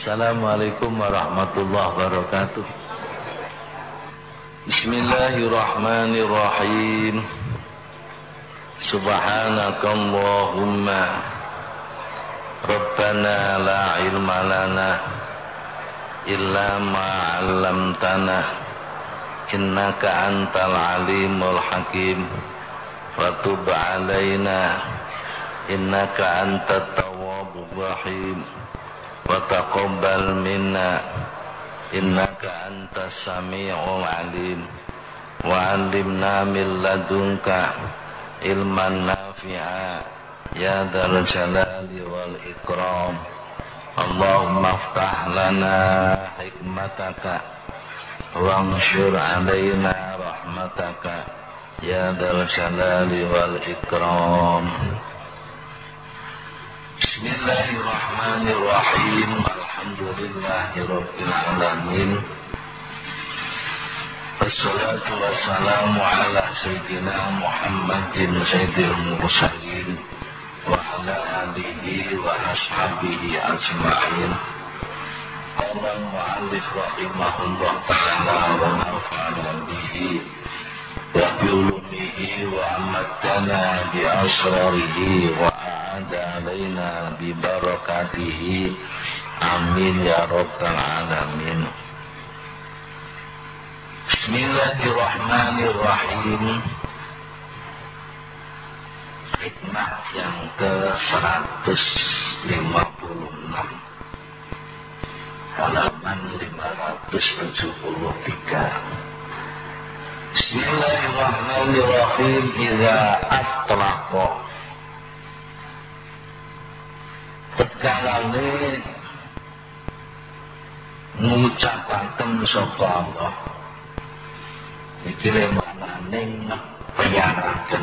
Assalamualaikum warahmatullahi wabarakatuh. Bismillahirrahmanirrahim. Subhanakallahumma Rabbana la ilma lana illa ma 'allamtana innaka antal alimul hakim wa tub 'alaina innaka antat tawwabur rahim wa taqabbal minna innaka antas sami'ul alim wa 'allimna min ladunka ilman nafi'a ya dzal jalali wal ikram. Allahumma aftah lana hikmataka wanshur 'alaina rahmataka ya dzal jalali wal ikram. Bismillahirrahmanirrahim. Alhamdulillahirabbil alamin. Wassalatu wassalamu ala sayyidina Muhammadin sayyidil mursalin wa ala alihi wa ashabihi ajma'in. Qala al-mu'allif rahimahullah ta'ala wa nafa'ana bihi wa bi ulumihi wa amatana bi asrarihi wa alaina bi barakatihi amin ya rabbal alamin. Bismillahirrahmanirrahim. Hikmah yang ke-156 halaman 573. Bismillahirrahmanirrahim. Idza atlaqa, tatkala ngucapaken sapa Allah iki manane ngepeyaraken,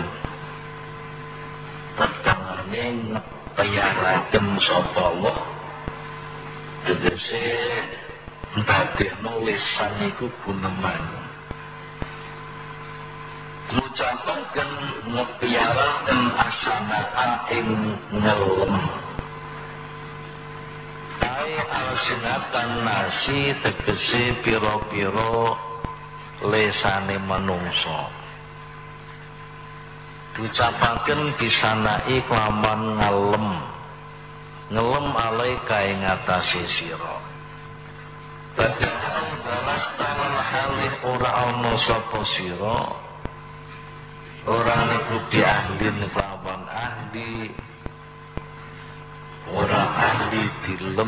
tatkala ngepeyaraken sapa Allah tegese ndadekno lisan iku guneman, ngucapaken ngepeyaraken asanata ing ngelem al-sinatan nasi tegese piro-piro lesane manungso, diucapaken bisanai kelawan ngelem alaika ing atase sira. Padahal balas tangan halih ora ana sapa sira, ora niku diahlin kelawan ahli, ora ahli dilem,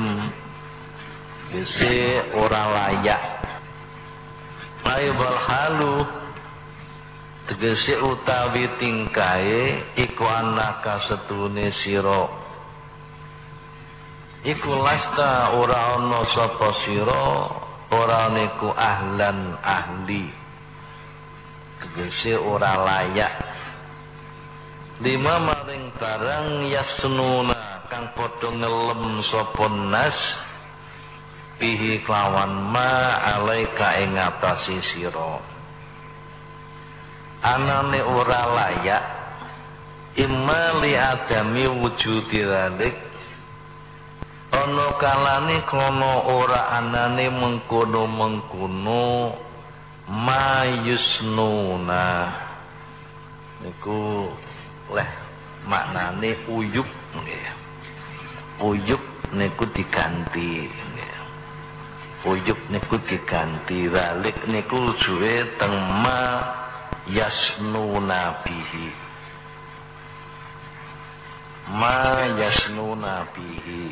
bisi ora layak. Ayo balhalu tegese utawi tingkae iku anaka setune sira, iku lasta ora ana sapa sira, ora niku ahlan ahli, tegese ora layak. Lima maring barang yasnuna kang padha ngelem sapa nas bihi kelawan ma alaika ing atase sira. Anane ora layak imma li adami wujudi dzalik, ana kalane kono ora anane mengkono-mengkono ma yusnuna niku leh maknane uyub nggih. Uyub niku diganti. Uyub niku diganti, zalik niku rujuke teng ma yasnuna bihi. Ma yasnuna bihi.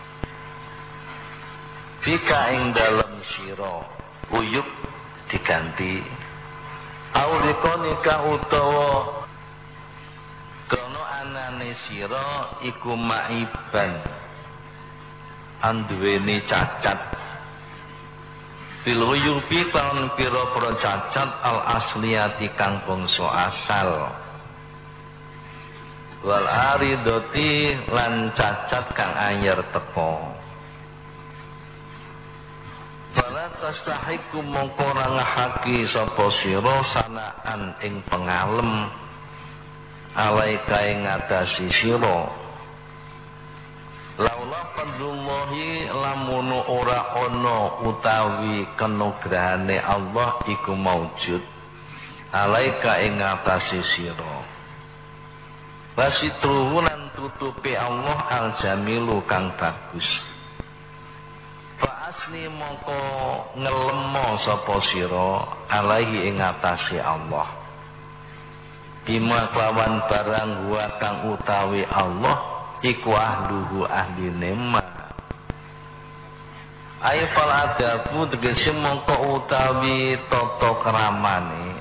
Fika ing dalem sira uyub diganti. Aulikonika utawa krono anane sira iku maiban anduweni cacat. Bil uyubi kan pira-pira cacat al asliyati kang bangsa asal, wal aridati lan cacat kang anyar teko. Fala tastahiku mongko ora ngahaki sapa sira sanaan ing pengalem alaika ing ngatasi sira laula fadlullahi lamun ora ana utawi kanugrahane Allah iku maujud alaika ing atase sira wasitruhu lan tutupi Allah al-jamilu kang bagus fa asli mongko ngelemo sapa sira alaihi ing atase Allah bima kelawan barang wa kang utawi Allah iku ahluhu ahli nema ay fal adabu tegese mongko utawi tata kramane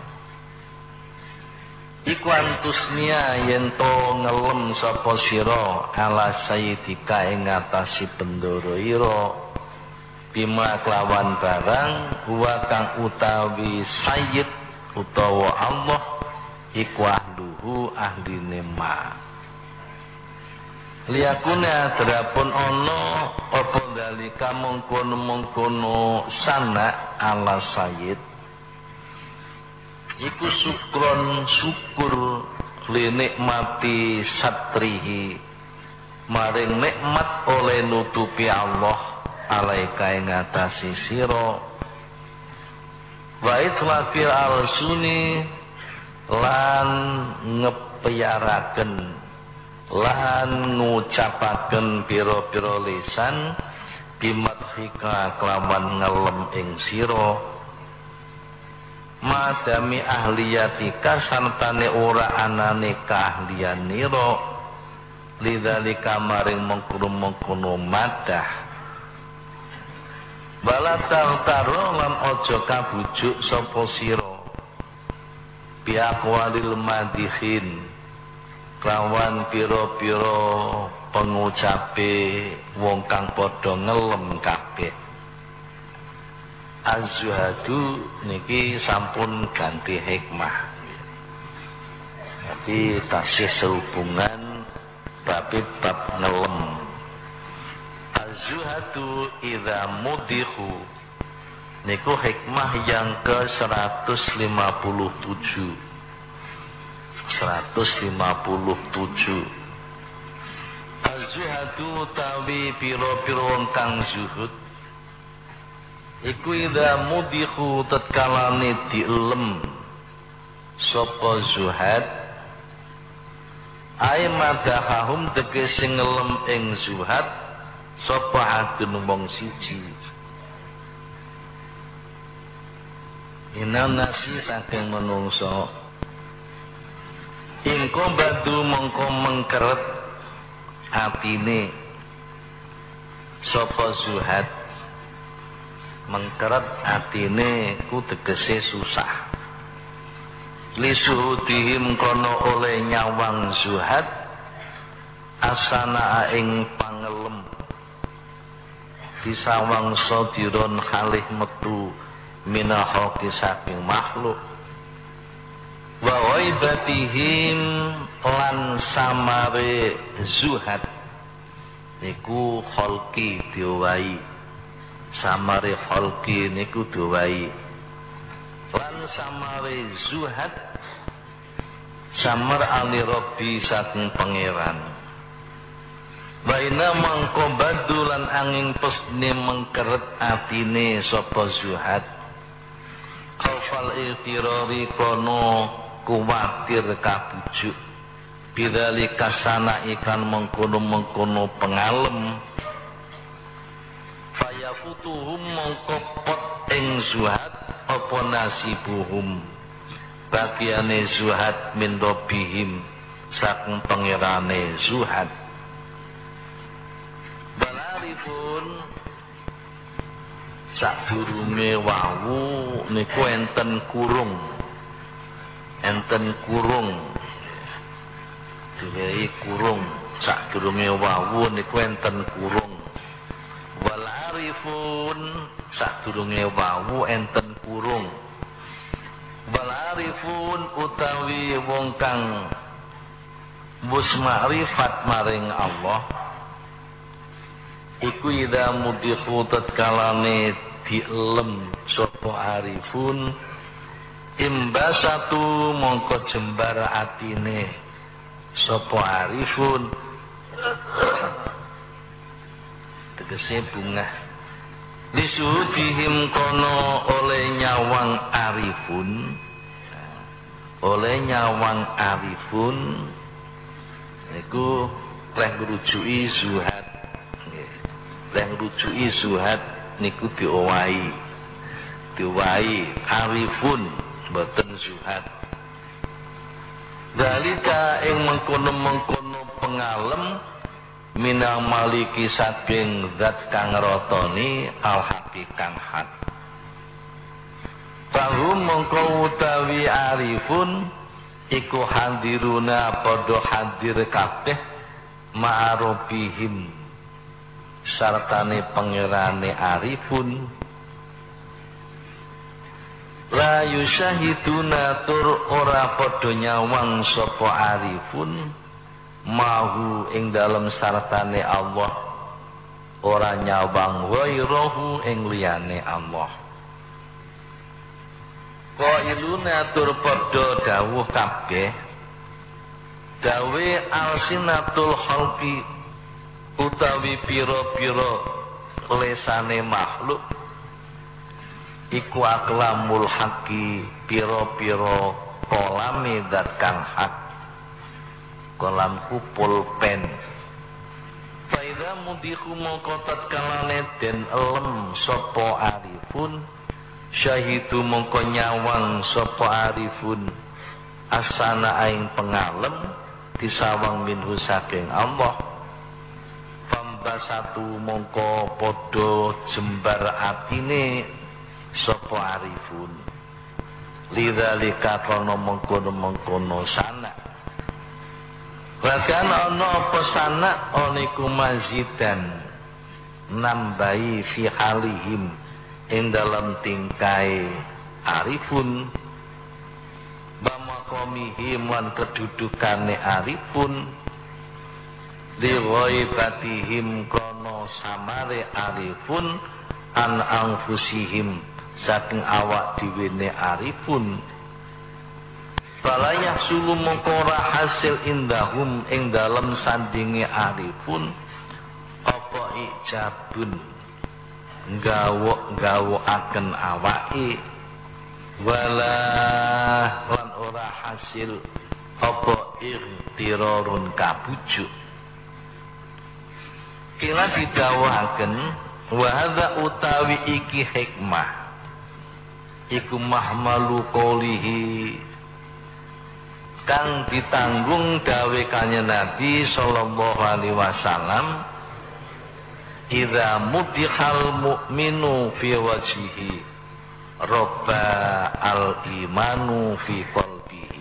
iku antusnia yen to ngelem sapa sira ala sayyidika ing atase bendoro ira bima kelawan barang wa kang utawi sayyid utawa Allah iku ahluhu ahli nema liyakuna terapun ono apa dalika mengkono sana ala sayyid iku syukur li nikmati satrihi maring nikmat oleh nutupi Allah alaika ing atase sira wa itlaqil alsuni lan ngepiyaraken lan ngucapaken pira-pira lisan bimadhika kelawan ngelem ing sira madami ahliyatika sartane ora anane keahlianira lidzalika maring mengkono madah balatal taro lan aja kabujuk sapa sira biaqwalil madihin lawan pira-pira pengucape wong kang padha ngelem kabeh az-zuhadu niki sampun ganti hikmah tapi tasih sehubungan bab ngelem az-zuhadu idza mudihu niku hikmah yang ke 157 az-zuhadu tawi pira-pira wong kang zuhud iku idza mudihu tatkalane dielem sapa zuhad ay madahum tegese ngelem ing zuhad sapa adun wong siji inanasi saking menungso ingko badu mongko mengkeret atine sapa zuhad mengkeret atine ku tegese susah lisuhudihim kono oleh nyawang zuhad asana ing pangelem disawang sodiron khalih metu minahaki saking makhluk wa waibatihim lan samare zuhad niku kholki diwai samare kholki niku diwai lan samare zuhad samar ali rabbi saking pangeran baina mangko badulan angin pesne mengkeret atine sapa zuhad khaufal iltirari kono kuwatir kabujuk bidzalika sana ikan mengkono pengalem fayafutuhum mongkopot ing zuhad apa nasibuhum bagiane zuhad min rabbihim saking pangerane zuhad balaripun sadurunge wawu niku enten kurung diwehi kurung sadurunge wawu niku enten kurung wal arifun sadurunge wawu enten kurung wal arifun utawi wong kang wis makrifat maring Allah iku ida mudikhu tatkalane dielem sapa arifun imbasatu mongko jembar atine sapa arifun tegese bungah. Lisuhudihim kono oleh nyawang arifun, oleh nyawang arifun niku leh ngrujuki zuhad. Nggih. Leh ngrujuki zuhad niku diwai arifun boten zuhad. Dalika ing mengkono-mengkono pengalem minal maliki saking zat kang ratoni al hakikang hak. Fahum mongko utawi arifun iku hadiruna padha hadir kabeh ma'arubihim sartane pangerane arifun la yusyahiduna tur ora padha nyawang sapa arifun mahu ing dalem sartane Allah ora nyawang wairahu ing liyane Allah. Qailuna tur padha dawuh kabeh dawe alsinatul khalqi utawi pira-pira lesane makhluk iku aklamul haqi pira-pira kolame zat kang hak kolam kupul pen faida mudihu mongko tatkalane den elem sapa arifun syahidu mongko nyawang sapa arifun asana aing pengalem disawang minhu saking Allah pambasatu mongko podo jembar atine sapa arifun lidzalika kono mengkono sana bahkan ana apa sana oniku mazidan nambahi fi halihim ing dalam tingkai arifun bamakomihim lan kedudukane arifun lighaibatihim kono samare arifun an anfusihim saking awak diwene arifun falayah sulu mengkora hasil indahum ing dalam sandingi arifun apa ijabun gawo akan awake wala lan ora hasil apa irtirarun kabujuk kila didawuhaken wa hadza utawi iki hikmah iku mahmalu qoulihi kang ditanggung dawe kanjeng Nabi sallallahu alaihi wasallam idza mudihal mu'minu fi wajhihi robba al imanu fi qalbihi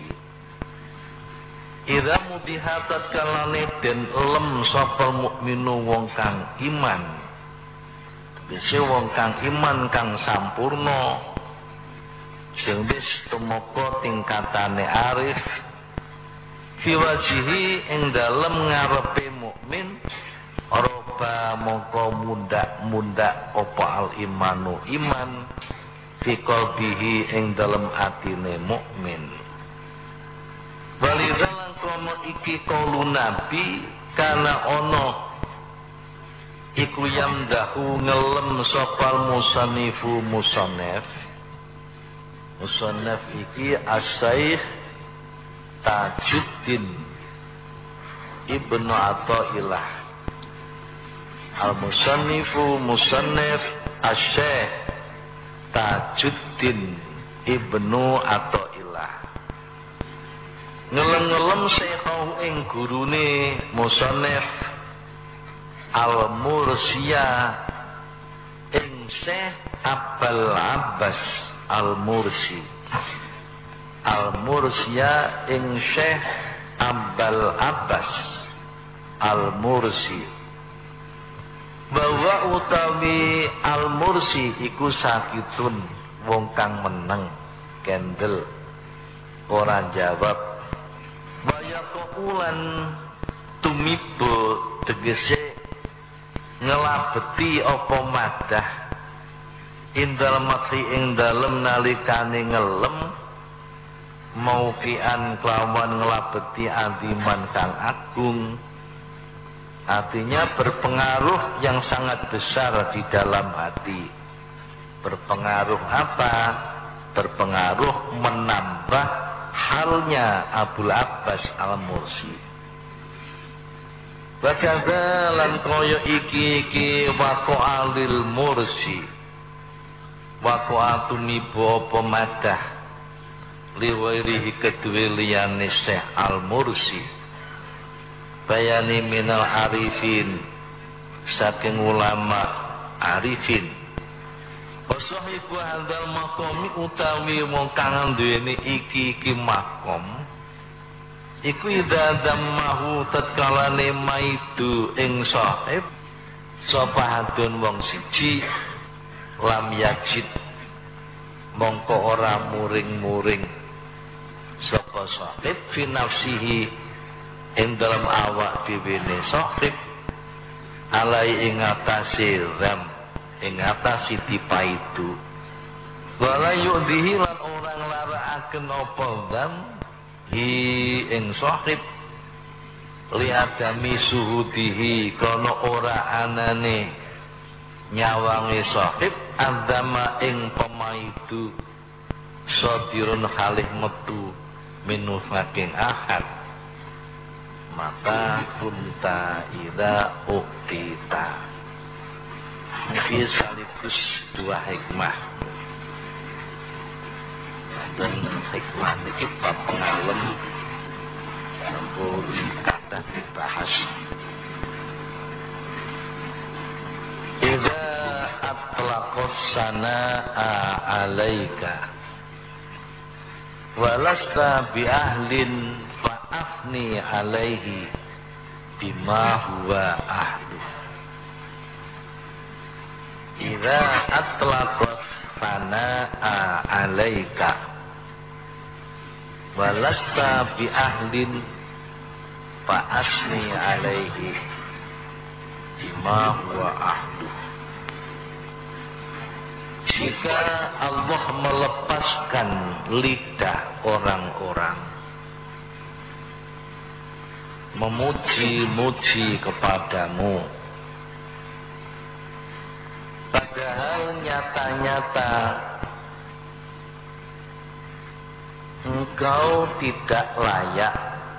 idza mudihatat kalane den lem sapa mukminu wong kang iman bisa wong kang iman kang sampurna sing wis tumeka tingkatane arif fi wajhihi ing dalem ngarepe mukmin roba mongko mundak apa al imanu iman fi qalbihi ing dalem atine mukmin walidalan kono iki kaulu nabi kana ono iku yamdahu ngelem sopal musannifu musannaf iki as-Syaikh Tajuddin Ibnu Athaillah al-musannifu musannaf as-Syaikh Tajuddin Ibnu Athaillah ngelem-ngelem sekau ing gurune musannaf al-Mursiyah ing Syekh Abul Abbas al-Mursi al-Mursiyah ing Syekh Abul Abbas al-Mursi bahwa utawi al-Mursi iku sakitun wong kang meneng kendel ora jawab baya keulan tumibo tegese ngelabeti apa madah indal makri ing dalem nalikane ngelem maukian kelawan ngelabeti adiman kang agung Artinya berpengaruh yang sangat besar di dalam hati. Berpengaruh apa? Berpengaruh menambah halnya Abul Abbas Al-Mursi. Bakada lan koyo iki waqa'alil mursi. Waqa'atuni apa madah liwairihi kedue liyane Syekh Al-Mursi. Bayani minal arifin saking ulama arifin. Wasahibu handal makomi utawi wong kang duweni iki makom. Iku idza dammahu tatkalane maidu ing sahib sapa hadun wong siji lam yajid mongko ora muring-muring sapa sahib fi nafsihi ing dalam awak dhewe sahib alai ing atase ram ing atase dipaidu wala yudihi lan orang larakaken apa dzam hi ing sahib liadami suhudihi kono ora anane nyawange sahib andama ing pemaidu sadirun halih metu minu saking ahad maka kunta ida uktita. Ini sekaligus dua hikmah. Dan hikmah ini bab pengalem sampun kata dibahas. Idza atlaqas sanaa alaika walasta bi ahlin fa afni alaihi bima huwa ahlu. Idza atlaqas sanaa alaika walasta bi ahlin fa asni alaihi bima huwa ahlu. Jika Allah melepaskan lidah orang-orang memuji-muji kepadamu, padahal nyata-nyata engkau tidak layak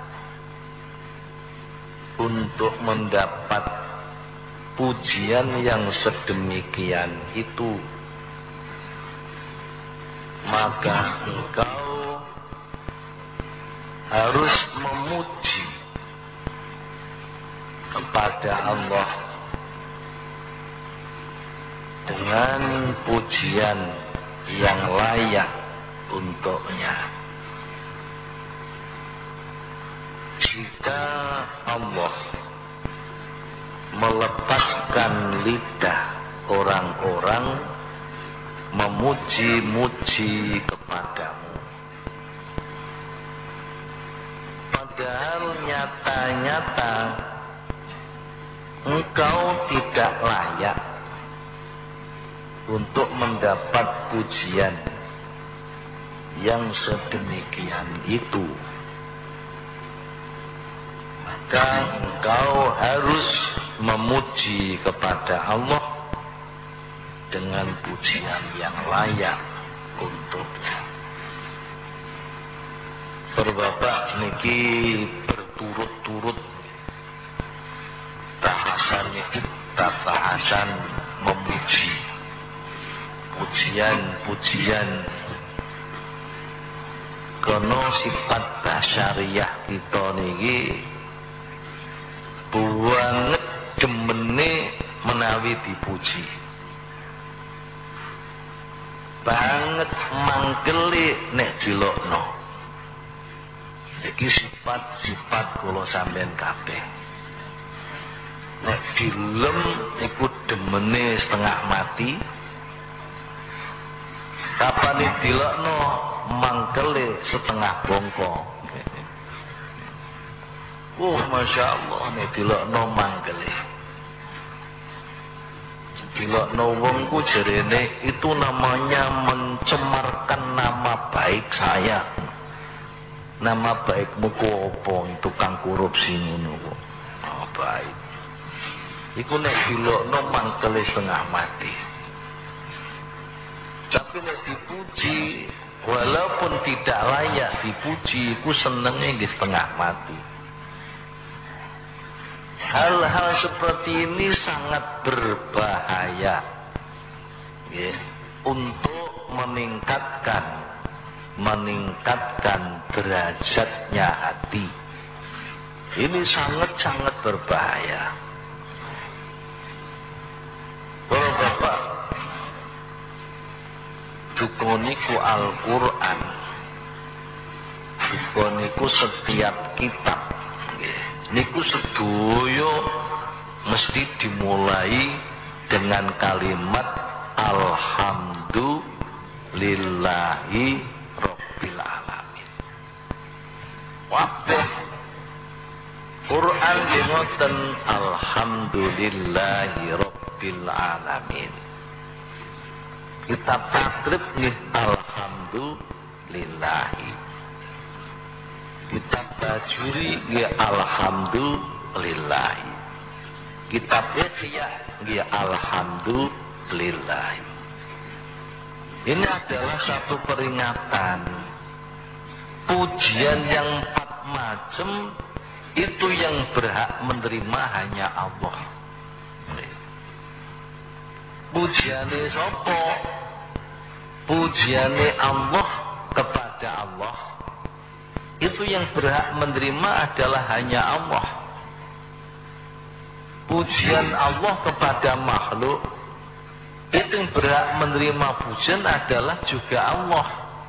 untuk mendapat pujian yang sedemikian itu, maka engkau harus memuji kepada Allah dengan pujian yang layak untuknya. Jika Allah melepaskan lidah orang-orang memuji-muji kepadamu, padahal nyata-nyata engkau tidak layak untuk mendapat pujian yang sedemikian itu, maka engkau harus memuji kepada Allah dengan pujian yang layak untuknya. Berbabak niki berturut-turut bahasannya kita bahasan memuji, pujian-pujian kono sifat basyariah kita niki banget demene menawi dipuji, banget mangkeli nek dilokno. Iki sifat-sifat kula sampean kabeh. Nek dilem iku demene setengah mati. Kapan dilokno mangkeli setengah bongko. Masya Allah nek dilokno mangkeli. Dilokno wongku jerene itu namanya mencemarkan nama baik saya. Nama baikmu ku opo tukang korupsi ngono kok. Oh, baik. iku nek dilokno mangkele setengah mati. Tapi nek dipuji, walaupun tidak layak dipuji, iku senenge nggih setengah mati. Hal-hal seperti ini sangat berbahaya, ya, untuk meningkatkan derajatnya hati. Ini sangat-sangat berbahaya. Kalau Bapak dukoniku Al-Quran, dukoniku setiap kitab, niku sedoyo mesti dimulai dengan kalimat Alhamdulillahi Rabbil Alamin. Wabah Quran ngoten Alhamdulillahi Rabbil Alamin. Kitab takrib nih Alhamdulillahi. Kitab Bajuri ya Alhamdulillahi. Kitab Ihya ya Alhamdulillahi. Ini adalah satu peringatan. Pujian yang 4 macam itu yang berhak menerima hanya Allah. Pujiane sapa? Pujiane Allah kepada Allah. Itu yang berhak menerima adalah hanya Allah. Pujian Allah kepada makhluk, itu yang berhak menerima pujian adalah juga Allah.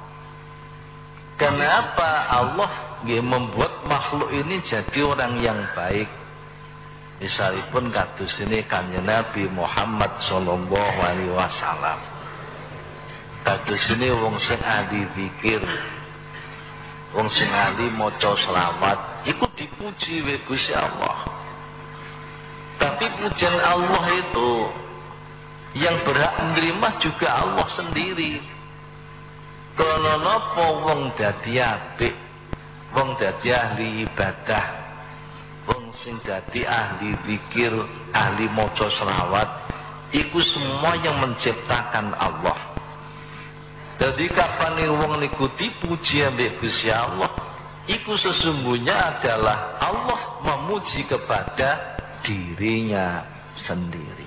Kenapa Allah membuat makhluk ini jadi orang yang baik? Misalipun kados ini kanjeng Nabi Muhammad sallallahu alaihi wasallam. Kados ini wong sing ahli zikir, wong sing ahli maca selawat, iku dipuji oleh Gusti Allah. Tapi pujian Allah itu yang berhak menerima juga Allah sendiri. Karena napa wong dadi apik, wong dadi ahli ibadah, wong sing dadi ahli zikir, ahli maca selawat, iku semua yang menciptakan Allah. Jadi kapan wong niku dipuji ambek Gusti Allah, iku sesungguhnya adalah Allah memuji kepada dirinya sendiri.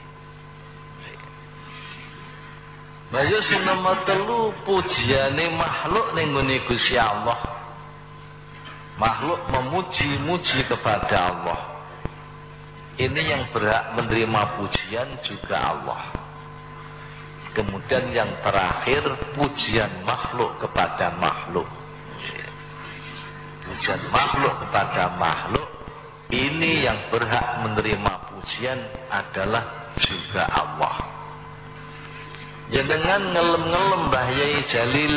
Bayu sing nomor 3 pujiane makhluk ning ngene Gusti Allah. Makhluk memuji-muji kepada Allah. Ini yang berhak menerima pujian juga Allah. Kemudian yang terakhir pujian makhluk kepada makhluk. Pujian makhluk kepada makhluk, ini yang berhak menerima pujian adalah juga Allah. Ya dengan ngelem-ngelem Mbah Yai Jalil,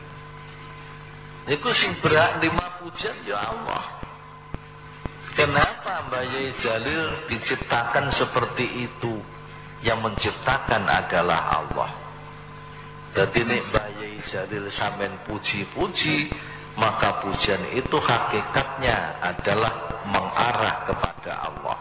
itu sing berhak menerima pujian ya Allah. Kenapa Mbah Yai Jalil diciptakan seperti itu? Yang menciptakan adalah Allah. Jadi nek Mbah Yai Jalil sampean puji-puji, maka pujian itu hakikatnya adalah mengarah kepada Allah.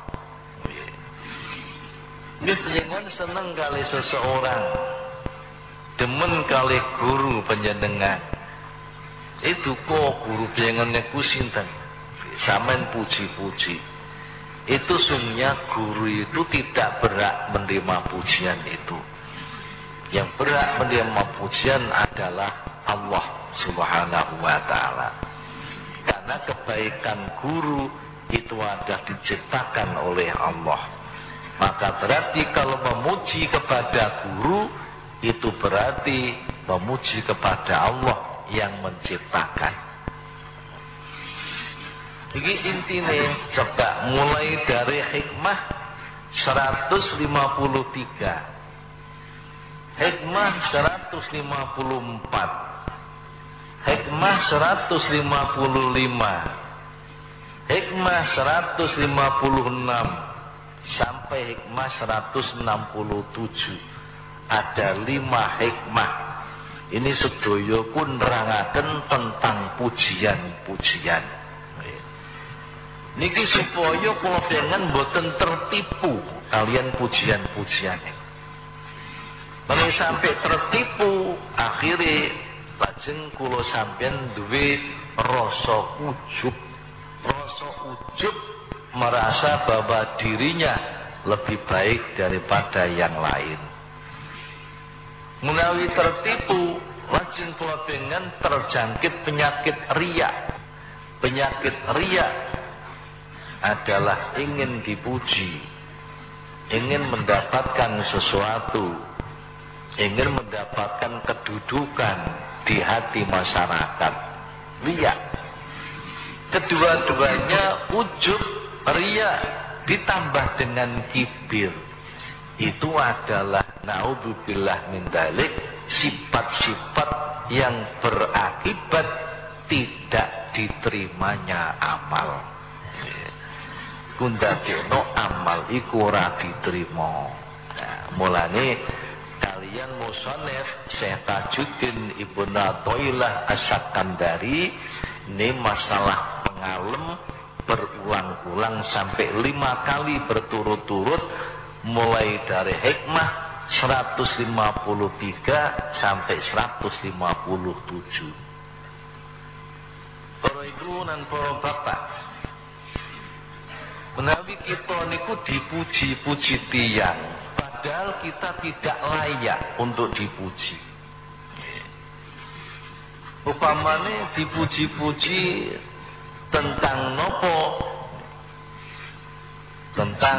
Ini jenengan seneng kali seseorang, demen kali guru panjenengan. Itu kok guru panjenengan ku sinten? Sampean puji-puji. Itu sungguhnya guru itu tidak berhak menerima pujian itu. Yang berhak menerima pujian adalah Allah Subhanahu wa ta'ala. Karena kebaikan guru itu ada diciptakan oleh Allah. Maka berarti kalau memuji kepada guru, itu berarti memuji kepada Allah yang menciptakan. Jadi intinya coba mulai dari hikmah 153. Hikmah 154. Hikmah 155. Hikmah 156 sampai hikmah 167. Ada 5 hikmah. Ini sedaya pun nerangaken tentang pujian-pujian. Niki supaya kula pengen boten tertipu kalian pujian-pujian. Kalau sampai tertipu, akhirnya lajeng kula sampeyan duwe rasa ujub. Rasa ujub merasa bahwa dirinya lebih baik daripada yang lain. Menawi tertipu, lajeng kula pengen terjangkit penyakit riya. Penyakit riya adalah ingin dipuji, ingin mendapatkan sesuatu, ingin mendapatkan kedudukan di hati masyarakat. Riya. Kedua-duanya ujub, riya ditambah dengan kibir. Itu adalah naudzubillah min dzalik, sifat-sifat yang berakibat tidak diterimanya amal. Kundakeno amal iku ora diterima. Nah, mulane kalian musannif Syekh Tajuddin Ibnu Athaillah As-Sakandari ini masalah pengalem berulang-ulang sampai 5 kali berturut-turut, mulai dari hikmah 153 sampai 157. Para ibu dan para bapak, menawi kita niku dipuji-puji tiyang, padahal kita tidak layak untuk dipuji. Upamane dipuji-puji tentang nopo? Tentang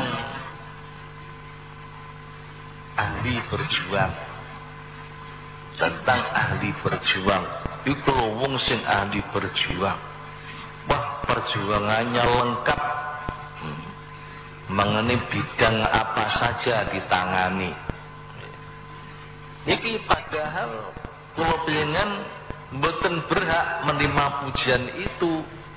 ahli berjuang. Tentang ahli berjuang. Iku wong sing ahli berjuang. Wah, perjuangannya lengkap. Mengenai bidang apa saja ditangani. Iki padahal kula pengen mboten berhak menerima pujian itu.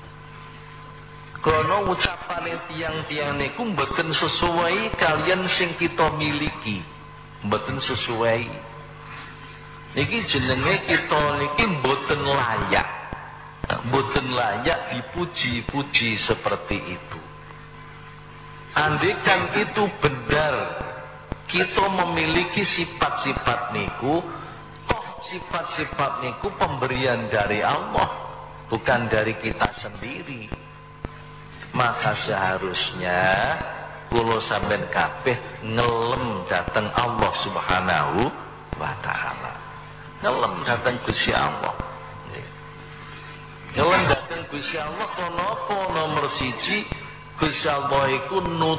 Karena ucapane tiang-tiang niku mboten sesuai kalian sing kita miliki. Mboten sesuai. Niki jenenge kita niki mboten layak. Mboten layak dipuji-puji seperti itu. Andaikan itu benar, kita memiliki sifat-sifat niku, toh sifat-sifat niku pemberian dari Allah, bukan dari kita sendiri. Maka seharusnya kula sampeyan kabeh ngelem dhateng Allah Subhanahu wa taala. Ngelem dhateng Gusti Allah. Ngelem dhateng Gusti Allah kenapa nomor 1 Gusti Allah iku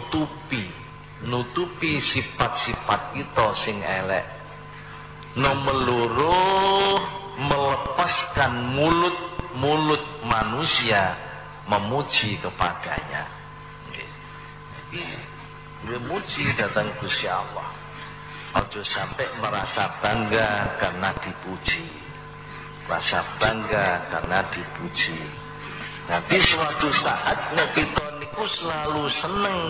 nutupi sifat-sifat kita sing elek. Nomor 2 melepaskan mulut manusia memuji kepadanya. Memuji datang Gusti Allah. Ojo sampai merasa bangga karena dipuji. Rasa bangga karena dipuji. Nanti suatu saat kita niku selalu seneng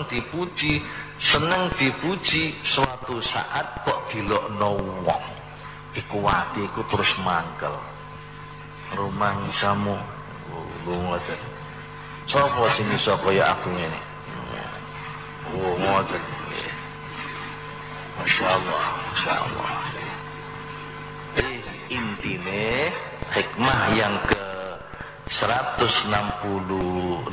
dipuji, suatu saat kok dilokno wong. Iku atiku terus mangkel. Rumangsamu ngoten. Sapa sing iso kaya aku ngene? Oh, ngoten. Masyaallah, masyaallah. Intine hikmah yang ke 156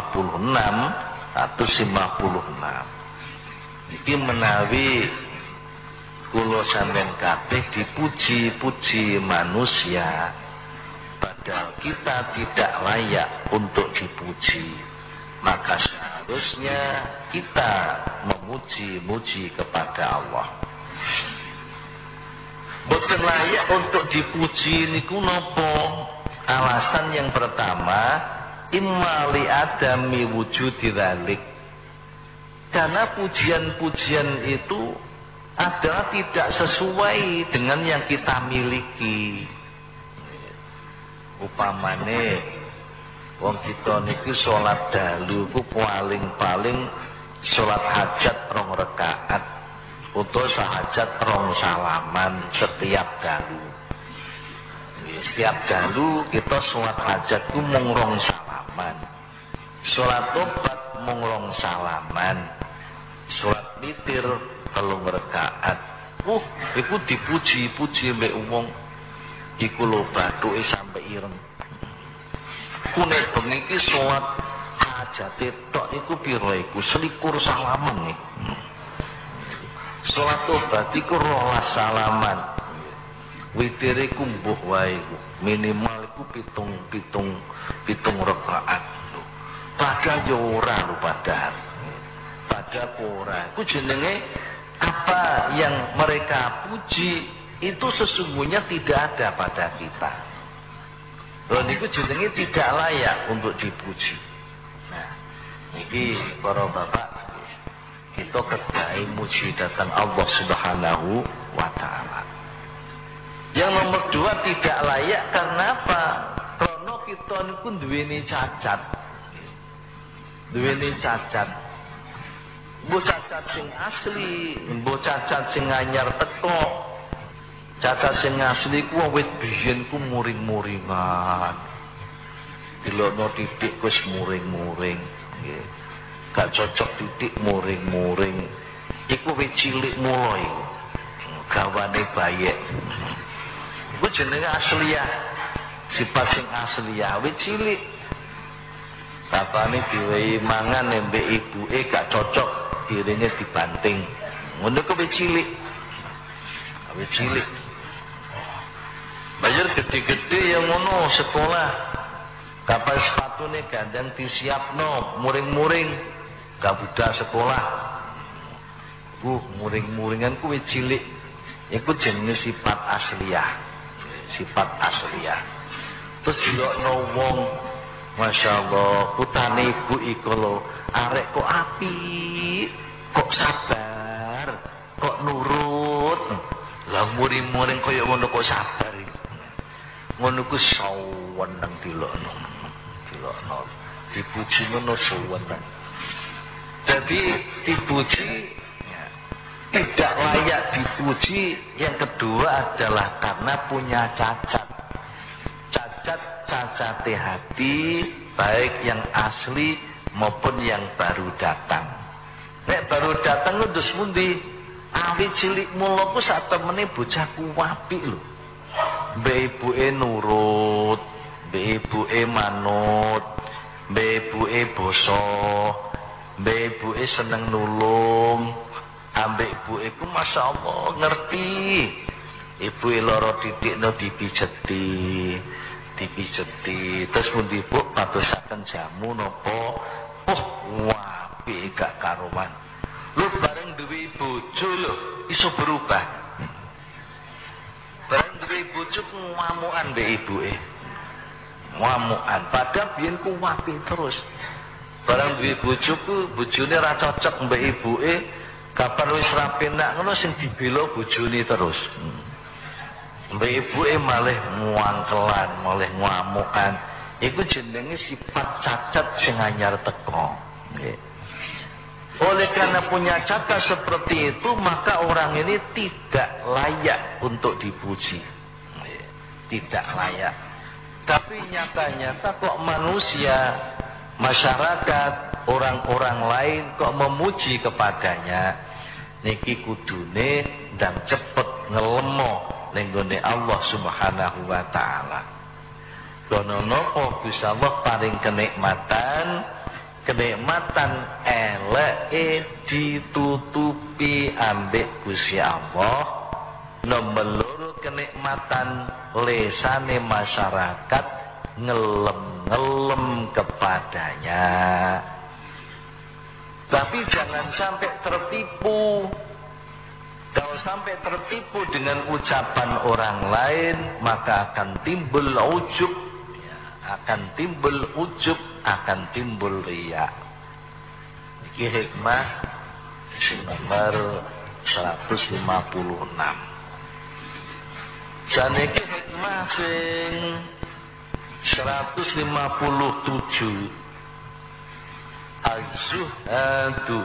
iki menawi kula sampeyan kabeh dipuji-puji manusia, padahal kita tidak layak untuk dipuji, maka seharusnya kita memuji-muji kepada Allah. Boten layak untuk dipuji niku napa? Alasan yang pertama, imma li adami wujudi dzalik. Karena pujian-pujian itu adalah tidak sesuai dengan yang kita miliki. Upamane wong kita niki salat dalu ku paling-paling salat hajat 2 rakaat utawa hajat 2 salaman setiap dalu. Setiap dalu kita sholat hajat ku mung 2 salaman. Sholat tobat mung rong salaman. Salat witir 3 rakaat. Iku dipuji-puji mbek wong. Iku lho bathuke sampe ireng. Kune bengi iki salat hajate tok iku pira iku? 21 salaman nih. Salat tobat iku 12 salaman. Witir iku mbuh wae iku. Minimal iku pitung rakaat. Padahal yo ora lho padahal. Padahal ora. Iku jenenge apa yang mereka puji itu sesungguhnya tidak ada pada kita. Dan itu jenenge tidak layak untuk dipuji. Nah, ini para bapak, kita kedai muji datang Allah Subhanahu wa Ta'ala. Yang nomor 2 tidak layak karena apa? Karena kita niku duweni cacat. Duweni cacat. Mbok cacat sing asli, mbok cacat sing anyar teko. Cacat sing asli ku wit biyen ku muring-muringan. Dilokno titik wis muring-muring, nggih. Gak cocok titik muring-muring. Iku wit cilik mula iku. Gawane bayek. Iku jenenge asliah. Sifat sing asliah wit cilik. Bapane diwehi mangan mbek ibuke gak cocok, direne dibanting. Ngono ku wit cilik. Wit cilik. Bayar gede-gede yang ngono sekolah. Kapal sepatune gandeng disiapno, muring-muring. Gak budal sekolah. Muring-muringan ku wit cilik. Iku jenenge sifat asliah. Sifat asliah. Terus dilokno wong, masyaallah, putane ibu iku lho, arek kok apik, kok sabar, kok nurut. Lah muring-muring kaya ngono kok sabar iki. Ngono ku saweneng dilokno. Dilokno. Dipuji ngono saweneng. Jadi dipuji tidak layak dipuji. Yang kedua adalah karena punya cacat. Cacate hati, baik yang asli maupun yang baru datang. Nek baru datang ku dus mundi, awit cilik mula ku sak temene bocah ku apik lho. Mbek ibuke nurut, mbek ibuke manut, mbek ibuke basa, mbek ibuke seneng nulung, ambek ibuke ku masyaallah ngerti. Ibuke lara titikno dipijeti. Terus pundi Bu padosaken jamu napa? Apik gak karuan. Lu bareng duwe bojo lho iso berubah. Bareng duwe bojo ngamukan mbek ibuke. Ngamukan padahal biyen ku apik terus. Bareng duwe bojo ku bojone ra cocok mbek ibuke, kapan wis ra penak ngono sing dibela bojone terus. Mbak ibuke malih muangkelan, malih ngamukan. Iku jenenge sifat cacat sing anyar teko. Nggih. Oleh karena punya cacat seperti itu, maka orang ini tidak layak untuk dipuji. Nggih. Tidak layak. Tapi nyata-nyata kok manusia, masyarakat, orang-orang lain kok memuji kepadanya. Niki kudune ndang cepet ngelemo nenggone Allah Subhanahu wa Ta'ala. Kono napa Gusti Allah paring kenikmatan eleke ditutupi ambek Gusti Allah. Nomor kenikmatan lesane masyarakat ngelem kepadanya. Tapi jangan sampai tertipu. Kalau sampai tertipu dengan ucapan orang lain, maka akan timbul ujub, akan timbul riya. Ini hikmah nomor 156. Saniki hikmah sing 157. Az-zuhadu.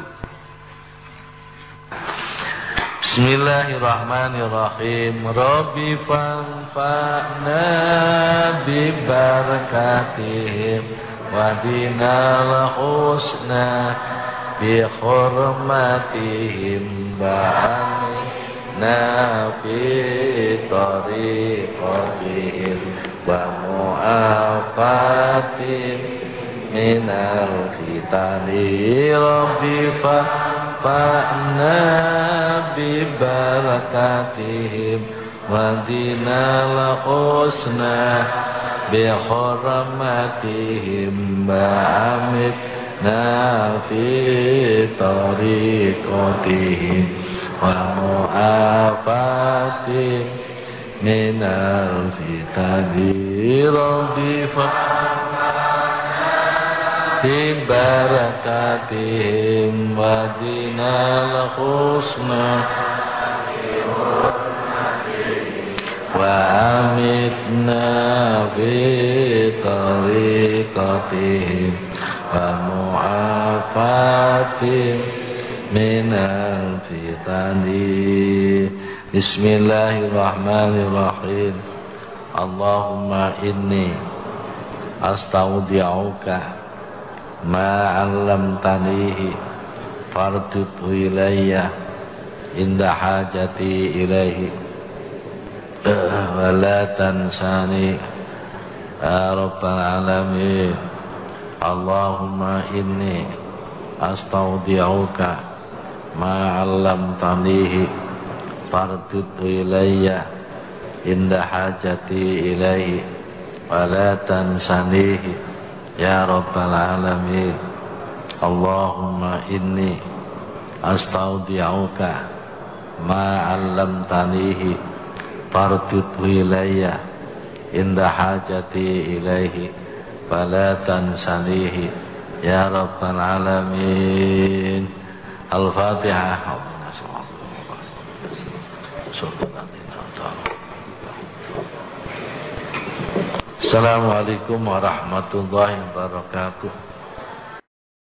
Bismillahirrahmanirrahim. Rabbi fanfa'na bi barakatihim wadinal husna bi hurmatihim ba'amna fi tariqatihim wa mu'afatin minal fitani rabbi fa'na bi barakatihim wadinal husna bi hurmatihim ba'amna fi tariqatihim wa mu'afatin minal fitani rabbi fi barakatihim wadinal husna wa amitna fi tariqatihim wa mu'afatin minal fitani. Bismillahirrahmanirrahim. Allahumma inni astaudi'uka ma 'allamtanihi fardudhu ilayya inda hajati ilaihi wa la tansani ya rabbal alamin. Allahumma inni astaudi'uka ma 'allamtanihi fardudhu ilayya inda hajati ilaihi wa la tansanihi ya rabbal alamin. Allahumma inni astaudi'uka ma 'allamtanihi fardudhu ilayya inda hajati ilaihi wa la tansanihi ya rabbal alamin. Al-Fatihah. Assalamualaikum warahmatullahi wabarakatuh.